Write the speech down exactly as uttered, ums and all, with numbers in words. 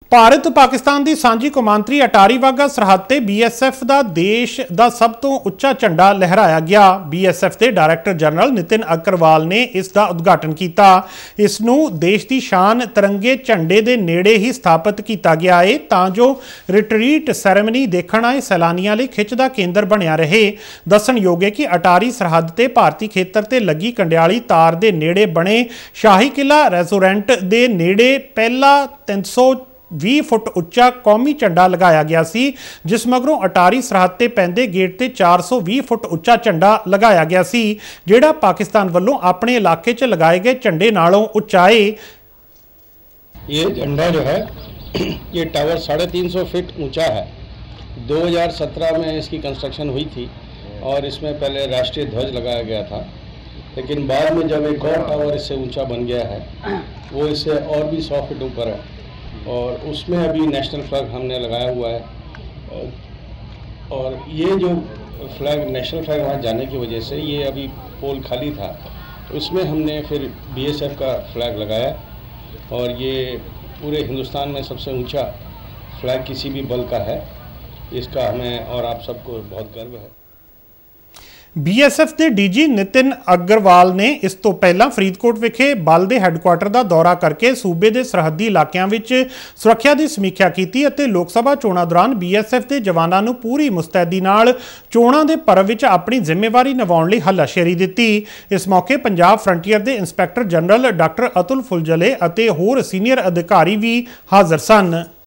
ਭਾਰਤ ਪਾਕਿस्तान की सांझी कौमांतरी अटारी वाघा सरहद ते बी एस एफ का देश का सब तो उच्चा झंडा लहराया गया। बी एस एफ के डायरैक्टर जनरल नितिन अग्रवाल ने इसका उद्घाटन किया। इसनूं देश की शान तिरंगे झंडे के नेड़े ही स्थापित किया गया है तां जो रिट्रीट सैरेमनी देखण आए सैलानियों लई खिच दा केंद्र बनिया रहे। दस्सणयोग है कि अटारी सरहद ते भारती खेतर ते लगी कंडियाली तार के नेड़े बने शाही किला रेजोरेंट के नेड़े पहला तीन सौ भी फुट उच्चा कौमी झंडा लगाया गया सी, जिस मगरों अटारी सरहद ते पैंदे गेट ते चार सौ भी फुट उच्चा झंडा लगाया गया सी, जिहड़ा पाकिस्तान वल्लों अपने इलाके च लगाए गए झंडे नालों उच्चा है। ये झंडा जो है ये टावर साढ़े तीन सौ फीट ऊंचा है। दो हज़ार सत्रह में इसकी कंस्ट्रक्शन हुई थी और इसमें पहले राष्ट्रीय ध्वज लगाया गया था, लेकिन बाद में जब एक और टावर इससे ऊंचा बन गया है वो इससे और भी सौ फीट ऊपर है और उसमें अभी नेशनल फ्लैग हमने लगाया हुआ है। और ये जो फ्लैग नेशनल फ्लैग वहाँ जाने की वजह से ये अभी पोल खाली था, तो उसमें हमने फिर बी एस एफ का फ्लैग लगाया और ये पूरे हिंदुस्तान में सबसे ऊंचा फ्लैग किसी भी बल का है। इसका हमें और आप सबको बहुत गर्व है। बी एस एफ के डी जी नितिन अग्रवाल ने इस तो पहला फरीदकोट विखे बल के हैडकुआटर का दौरा करके सूबे के सरहदी इलाकों में सुरक्षा की समीक्षा की और लोक सभा चोणों दौरान बी एस एफ के जवानों को पूरी मुस्तैदी नाल चोणों के पर्व में अपनी जिम्मेवारी निभाने लई हलाशेरी दी। इस मौके पंजाब फ्रंटियर के inspector general doctor Atul Phuljhale और होर सीनियर अधिकारी भी हाज़र सन।